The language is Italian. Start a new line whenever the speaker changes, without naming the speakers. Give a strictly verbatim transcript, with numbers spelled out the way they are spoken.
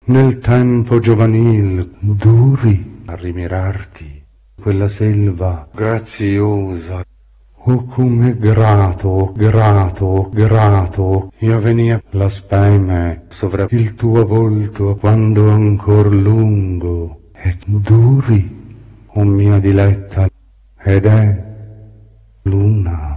nel tempo giovanil duri a rimirarti quella selva graziosa. Oh, come grato, grato, grato io venia la speme sovra il tuo volto quando ancor lungo e duri, o mia diletta, ed è luna.